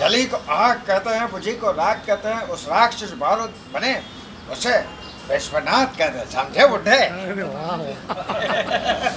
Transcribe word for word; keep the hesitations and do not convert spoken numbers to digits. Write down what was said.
जली को आग कहते हैं, बुझी को राख कहते हैं, उस राख से जो बारूद बने उसे विश्वनाथ कहते हैं। समझे बुढ़े?